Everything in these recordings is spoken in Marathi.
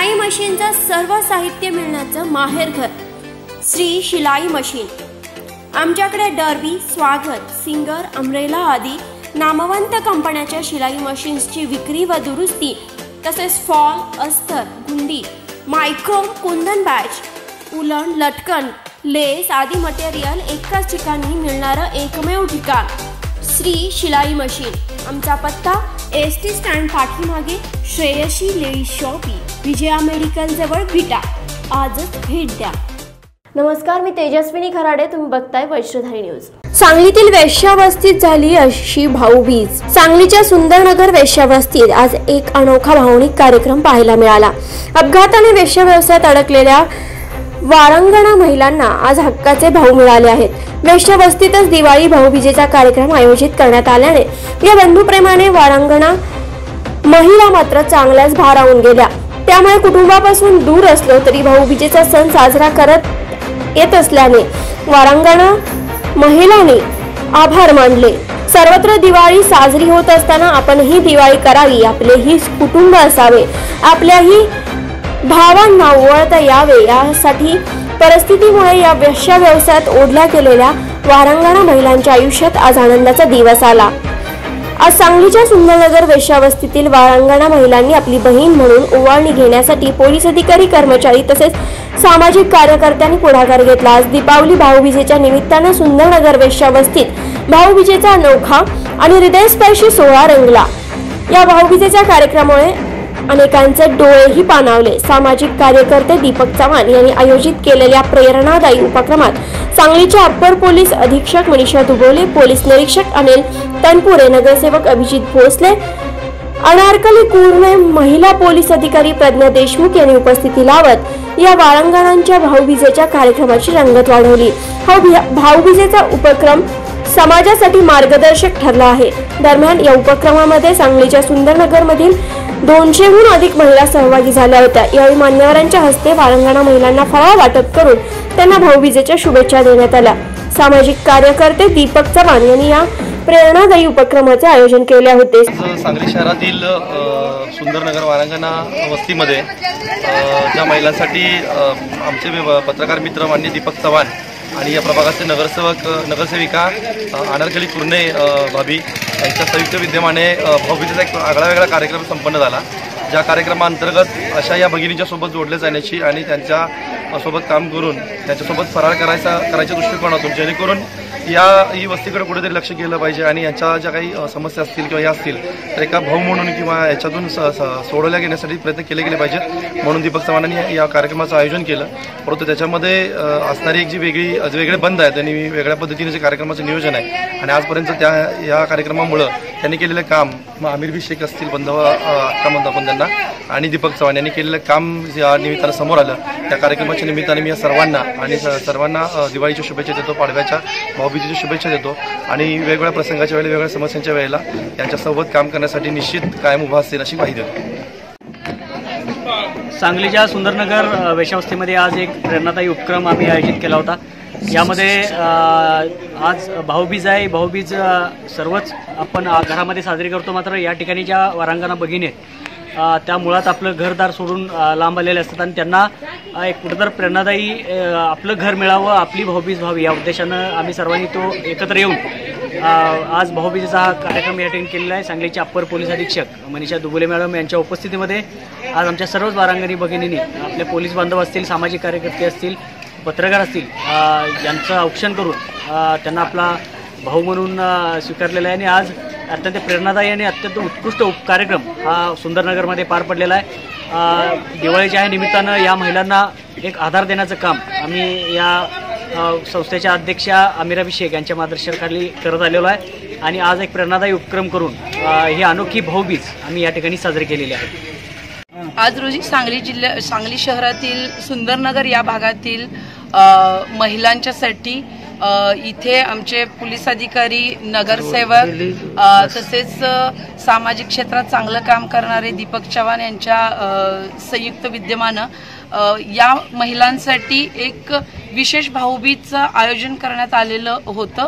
शिलाई मशीनचं सर्व साहित्य मिळण्याचं माहेरघर श्री शिलाई मशीन। आमच्याकडे डर्बी, स्वागत, सिंगर, अमरेला आदी नामवंत कंपन्याच्या शिलाई मशीन्सची विक्री व दुरुस्ती तसेच फॉल, अस्तर, गुंडी, मायक्रोम, कुंदन बॅच, उलन, लटकन, लेस आदी मटेरियल एकाच ठिकाणी मिळणारं एकमेव ठिकाण श्री शिलाई मशीन। आमचा पत्ता एसटी स्टँड पाठीमागे Shreyashi ladies shoppy, Vijaya medical जवळ विटा। आजच भेट द्या। नमस्कार, मी तेजस्विनी खराडे, तुम्ही बघताय वैश्रधारी न्यूज। सांगलीतील वेश्यावस्तीत झाली अशी भाऊबीज। सांगलीच्या सुंदरनगर वेश्यावस्तीत आज एक अनोखा भावनिक कार्यक्रम पाहायला मिळाला। अपघाताने वेश्या व्यवसायात अडकलेल्या वारंगणा महिलांना आज हक्काचे भाऊ मिळाले आहेत। वेश्यावस्तीतच दिवाळी भाऊबीजेचा कार्यक्रम आयोजित करण्यात आल्याने या बंधुप्रेमाने वारंगणा महिला मात्र चांगल्याच भारावून गेल्या। त्यामुळे कुटुंबापासून दूर असलो तरी भाऊबीजेचा सण साजरा करत येत असल्याने वारंगणा महिलांनी आभार मानले। सर्वत्र दिवाळी साजरी होत असताना आपणही दिवाळी करावी, आपलेही कुटुंब असावे, आपल्याही भावांना ओळखता यावे यासाठी परिस्थितीमुळे या वेश्या व्यवसायात ओढल्या गेलेल्या वारंगणा महिलांच्या आयुष्यात आज आनंदाचा दिवस आला। आज सांगलीच्या सुंदरनगर वेश्यावस्तीतील वारंगणा महिलांनी आपली बहीण म्हणून ओवाळणी घेण्यासाठी पोलीस अधिकारी, कर्मचारी तसेच सामाजिक कार्यकर्त्यांनी पुढाकार घेतला। आज दीपावली भाऊबीजेच्या निमित्ताने सुंदरनगर वेश्यावस्तीत भाऊबीजेचा अनोखा आणि हृदयस्पर्शी सोहळा रंगला। या भाऊबीजेच्या कार्यक्रमामुळे अनेकांचे डोळेही पाणावले। सामाजिक कार्यकर्ते दीपक चव्हाण यांनी आयोजित केलेल्या प्रेरणादायी उपक्रमात सांगलीच्या अप्पर पोलीस अधीक्षक मनीषा दुबोले, पोलीस निरीक्षक अनिल तनपुरे, नगरसेवक अभिजित भोसले, अनारकली कुर्णे, महिला पोलीस अधिकारी प्रज्ञा देशमुख यांनी उपस्थिती लावत या वारंगणांच्या भाऊबीजेच्या कार्यक्रमाची रंगत वाढवली। हा भाऊबीजेचा उपक्रम समाजासाठी मार्गदर्शक ठरला आहे। दरम्यान या उपक्रमामध्ये सांगलीच्या सुंदरनगर मधील 200हून अधिक महिला सहभागी झाल्या होत्या। यावेळी मान्यवरांच्या हस्ते वारंगणा महिलांना फराळ वाटप करून त्यांना भाऊबीजेच्या शुभेच्छा देण्यात आल्या। सामाजिक कार्यकर्ते दीपक चव्हाण यांनी या प्रेरणादायी उपक्रमाचे आयोजन केले होते। सांगली शहरातील सुंदरनगर वारंगणा वस्तीमध्ये ज्या महिलांसाठी आमचे पत्रकार मित्र मान्य दीपक चव्हाण आणि या प्रभागाचे नगरसेविका अनारकली कुर्णे भाभी यांच्या संयुक्त विद्यमाने भाऊबीजेचा एक आगळा कार्यक्रम संपन्न झाला। ज्या कार्यक्रमाअंतर्गत अशा या भगिनीच्या सोबत जोडले जाण्याची आणि त्यांच्या सोबत काम करून त्यांच्यासोबत फराळ करायच्या दृष्टिकोनातून जेणेकरून ही वस्तीकडे कुठेतरी लक्ष केलं पाहिजे आणि यांच्या ज्या काही समस्या असतील किंवा या असतील तर एका भाऊ म्हणून किंवा याच्यातून सोडवल्या घेण्यासाठी प्रयत्न केले गेले पाहिजेत म्हणून दीपक चव्हाणांनी या कार्यक्रमाचं आयोजन केलं। परंतु त्याच्यामध्ये असणारी एक जी वेगळे बंद आहेत आणि वेगळ्या पद्धतीने जे कार्यक्रमाचं नियोजन आहे आणि आजपर्यंत या कार्यक्रमामुळं त्यांनी केलेलं काम आमिर बी शेख असतील बंधव अक्का म्हणतो आपण त्यांना आणि दीपक चव्हाण यांनी केलेलं काम या निमित्तानं समोर आलं। त्या कार्यक्रमाच्या निमित्ताने मी या सर्वांना दिवाळीच्या शुभेच्छा देतो, पाडव्याच्या भाऊबीजेच्या शुभेच्छा देतो आणि वेगवेगळ्या प्रसंगाच्या वेळेला वेगवेगळ्या समस्यांच्या वेळेला यांच्यासोबत काम करण्यासाठी निश्चित कायम उभा असतील अशी ग्वाही देतो। सांगलीच्या सुंदरनगर वेश्यावस्तीमध्ये आज एक प्रेरणादायी उपक्रम आम्ही आयोजित केला होता। यामध्ये आज भाऊबीज आहे। भाऊबीज सर्वच आपण घरामध्ये साजरी करतो, मात्र या ठिकाणी ज्या वारंगणा भगिनी आहेत त्या मुळात आपलं घरदार सोडून लांब आलेले असतात आणि त्यांना एक कुठेतरी प्रेरणादायी आपलं घर मिळावं, आपली भाऊबीज व्हावी या उद्देशानं आम्ही सर्वांनी तो एकत्र येऊन आज भाऊबीजेचा हा कार्यक्रम या ठिकाणी केलेला आहे। सांगलीचे अप्पर पोलीस अधीक्षक मनीषा दुबोले मॅडम यांच्या उपस्थितीमध्ये आज आमच्या सर्वच वारंगणी भगिनींनी आपले पोलीस बांधव असतील, सामाजिक कार्यकर्ते असतील, पत्रकार असतील यांचं औक्षण करून त्यांना आपला भाऊ म्हणून स्वीकारलेला आहे आणि आज अत्यंत प्रेरणादायी आणि अत्यंत उत्कृष्ट कार्यक्रम हा सुंदरनगरमध्ये पार पडलेला आहे। दिवाळीच्या ह्या निमित्तानं या महिलांना एक आधार देण्याचं काम आम्ही या संस्थेच्या अध्यक्षा अमिरा शेख यांच्या मार्गदर्शनाखाली करत आलेलो आहे आणि आज एक प्रेरणादायी उपक्रम करून ही अनोखी भाऊबीज आम्ही या ठिकाणी साजरी केलेली आहे। आज रोजी सांगली शहरातील सुंदरनगर या भागातील महिलांच्यासाठी इथे आमचे पोलीस अधिकारी, नगरसेवक तसेच सामाजिक क्षेत्रात चांगलं काम करणारे दीपक चव्हाण यांच्या संयुक्त विद्यमानं या महिलांसाठी एक विशेष भाऊबीजचं आयोजन करण्यात आलेलं होतं।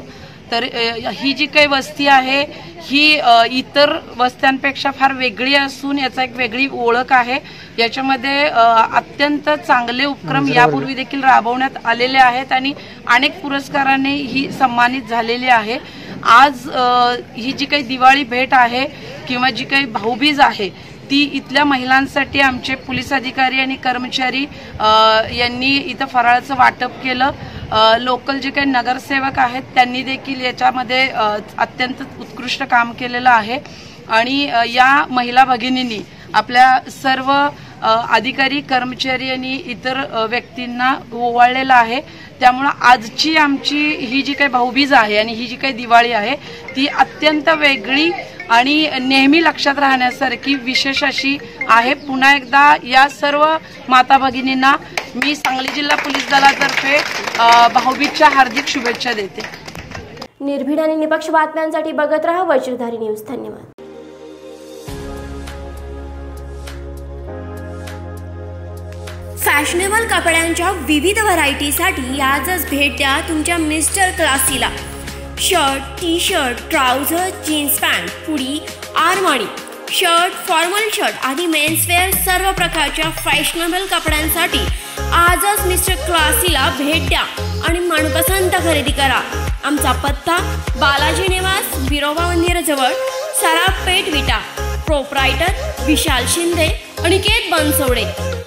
तर ही जी काही वस्ती आहे ही इतर वस्त्यांपेक्षा फार वेगळी असून याचा एक वेगळी ओळख आहे। याच्यामध्ये अत्यंत चांगले उपक्रम यापूर्वी देखील राबवण्यात आलेले आहेत आणि अनेक पुरस्कारांनी ही सन्मानित झालेली आहे। आज ही जी काही दिवाळी भेट आहे किंवा जी काही भाऊबीज आहे ती इथल्या महिलांसाठी आमचे पोलीस अधिकारी आणि कर्मचारी यांनी इथं फराळाचं वाटप केलं। लोकल जे काही नगरसेवक आहेत त्यांनी देखील याच्यामध्ये अत्यंत उत्कृष्ट काम केलेलं आहे आणि या महिला भगिनींनी आपल्या सर्व अधिकारी कर्मचारी आणि इतर व्यक्तींना ओवाळलेलं आहे। त्यामुळे आजची आमची ही जी काही भाऊबीज आहे आणि ही जी काही दिवाळी आहे ती अत्यंत वेगळी आणि नेहमी लक्षात राहण्यासारखी विशेष अशी आहे। पुन्हा एकदा या सर्व माता भगिनींना मी सांगली जिल्हा पोलीस दलातर्फे भाऊबीजच्या हार्दिक शुभेच्छा देते। निर्भीड आणि निपक्ष बातम्यांसाठी बघत रहा वज्रधारी न्यूज। धन्यवाद। फॅशनेबल कपड्यांच्या विविध व्हरायटीसाठी आजच भेट द्या तुमच्या मिस्टर क्लासीला। Shirt, T shirt, trouser, jeans pant, hoodie, Armani shirt, formal shirt आदी मेन्सवेअर सर्व प्रकारच्या फॅशनेबल कपड्यांसाठी आजच मिस्टर क्लासीला भेट द्या आणि मनपसंत खरेदी करा। आमचा पत्ता बालाजी निवास, बिरोबा मंदिराजवळ, सराफ पेठ, विटा। प्रोप्रायटर विशाल शिंदे, अनिकेत बनसोडे।